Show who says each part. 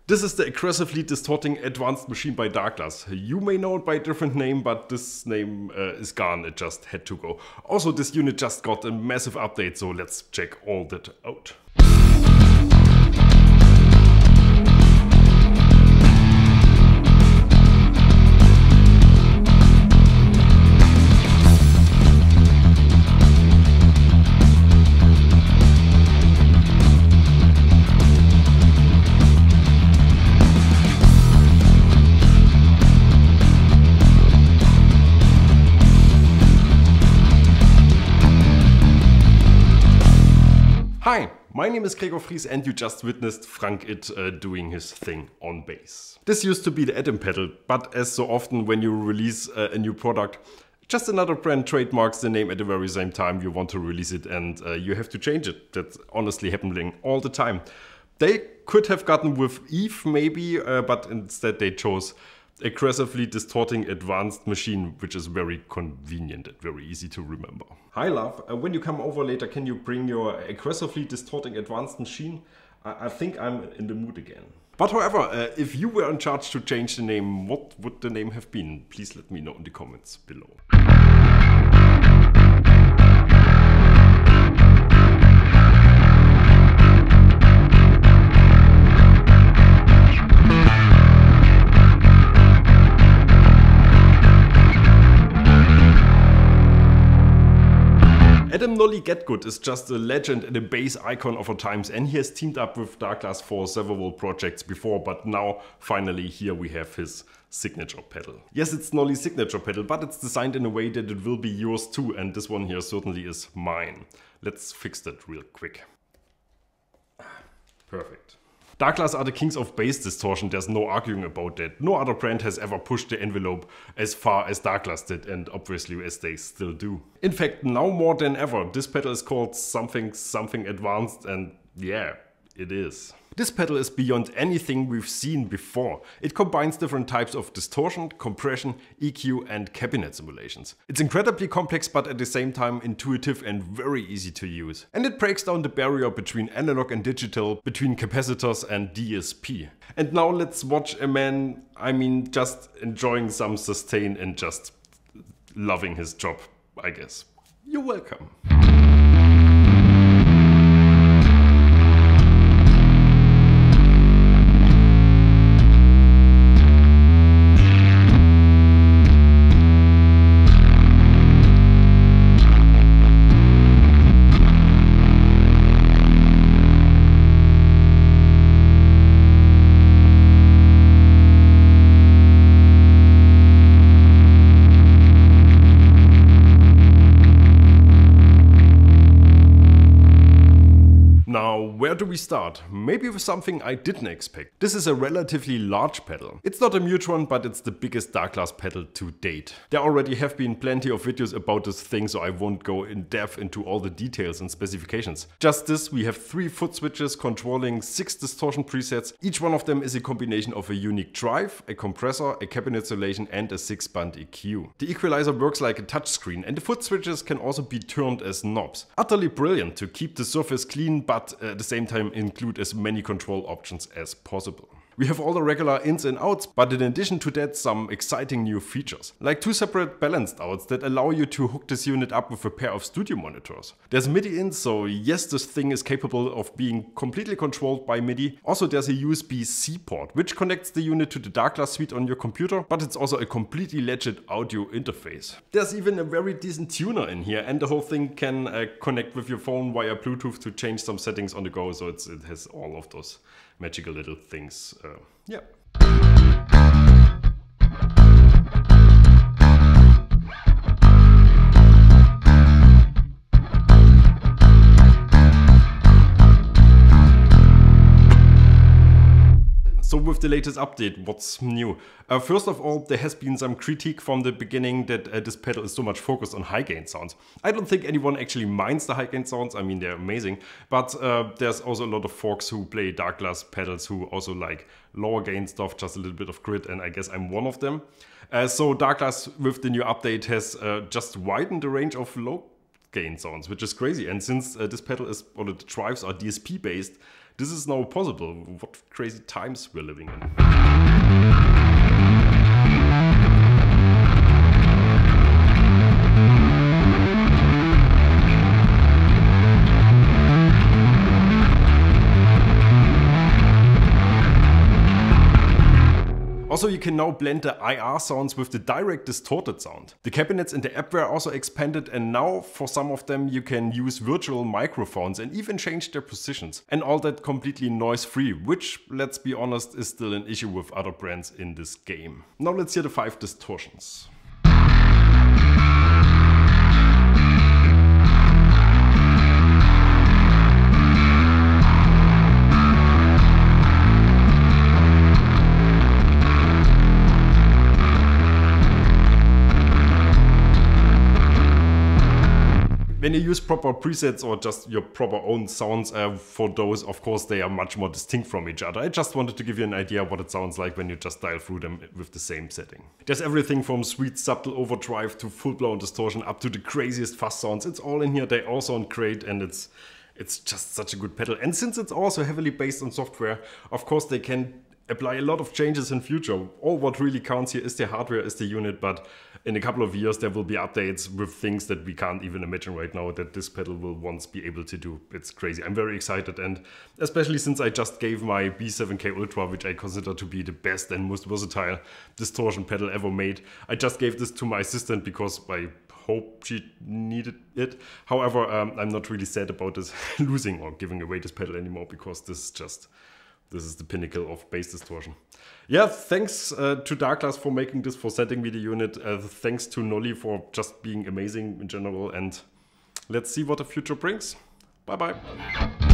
Speaker 1: This is the aggressively distorting advanced machine by Darkglass. You may know it by a different name, but this name is gone, it just had to go. Also, this unit just got a massive update, so let's check all that out. Hi, my name is Gregor Fris and you just witnessed Frank It doing his thing on bass. This used to be the Atom pedal, but as so often when you release a new product, just another brand trademarks the name at the very same time you want to release it and you have to change it. That's honestly happening all the time. They could have gotten with Eve maybe, but instead they chose aggressively distorting advanced machine, which is very convenient and very easy to remember. Hi love, when you come over later, can you bring your aggressively distorting advanced machine? I think I'm in the mood again. But however, if you were in charge to change the name, what would the name have been? Please let me know in the comments below. Adam Nolly Getgood is just a legend and a bass icon of our times, and he has teamed up with Darkglass for several projects before, but now finally here we have his signature pedal. Yes, it's Nolly's signature pedal, but it's designed in a way that it will be yours too, and this one here certainly is mine. Let's fix that real quick. Perfect. Darkglass are the kings of bass distortion, there's no arguing about that. No other brand has ever pushed the envelope as far as Darkglass did, and obviously as they still do. In fact, now more than ever, this pedal is called something advanced, and yeah, it is. This pedal is beyond anything we've seen before. It combines different types of distortion, compression, EQ and cabinet simulations. It's incredibly complex but at the same time intuitive and very easy to use. And it breaks down the barrier between analog and digital, between capacitors and DSP. And now let's watch a man, just enjoying some sustain and just loving his job, I guess. You're welcome. Where do we start? Maybe with something I didn't expect. This is a relatively large pedal. It's not a Neutron, but it's the biggest Darkglass pedal to date. There already have been plenty of videos about this thing, so I won't go in depth into all the details and specifications. Just this, we have 3 foot switches controlling 6 distortion presets. Each one of them is a combination of a unique drive, a compressor, a cabinet isolation and a 6-band EQ. The equalizer works like a touchscreen and the foot switches can also be turned as knobs. Utterly brilliant to keep the surface clean, but at the same time include as many control options as possible. We have all the regular ins and outs, but in addition to that some exciting new features. Like 2 separate balanced outs that allow you to hook this unit up with a pair of studio monitors. There's MIDI in, so yes, this thing is capable of being completely controlled by MIDI. Also there's a USB-C port, which connects the unit to the Darkglass suite on your computer, but it's also a completely legit audio interface. There's even a very decent tuner in here, and the whole thing can connect with your phone via Bluetooth to change some settings on the go, so it has all of those magical little things. Yeah. So with the latest update, what's new? First of all, there has been some critique from the beginning that this pedal is so much focused on high gain sounds. I don't think anyone actually minds the high gain sounds, I mean they're amazing, but there's also a lot of folks who play Darkglass pedals who also like lower gain stuff, just a little bit of grit, and I guess I'm one of them. So Darkglass with the new update has just widened the range of low gain sounds, which is crazy, and since this pedal is, or the drives are DSP based, this is now possible. What crazy times we're living in. Also, you can now blend the IR sounds with the direct distorted sound. The cabinets in the app were also expanded, and now for some of them you can use virtual microphones and even change their positions. And all that completely noise-free, which, let's be honest, is still an issue with other brands in this game. Now let's hear the 5 distortions. When you use proper presets or just your proper own sounds for those, of course, they are much more distinct from each other. I just wanted to give you an idea of what it sounds like when you just dial through them with the same setting. There's everything from sweet subtle overdrive to full-blown distortion up to the craziest fuzz sounds. It's all in here. They all sound great, and it's just such a good pedal. And since it's also heavily based on software, of course, they can apply a lot of changes in future. All what really counts here is the hardware, is the unit, but in a couple of years there will be updates with things that we can't even imagine right now that this pedal will once be able to do. It's crazy. I'm very excited, and especially since I just gave my B7K Ultra, which I consider to be the best and most versatile distortion pedal ever made. I just gave this to my assistant because I hope she needed it. However, I'm not really sad about this losing or giving away this pedal anymore, because this is the pinnacle of bass distortion. Yeah, thanks to Darkglass for making this, for sending me the unit. Thanks to Nolly for just being amazing in general. And let's see what the future brings. Bye bye.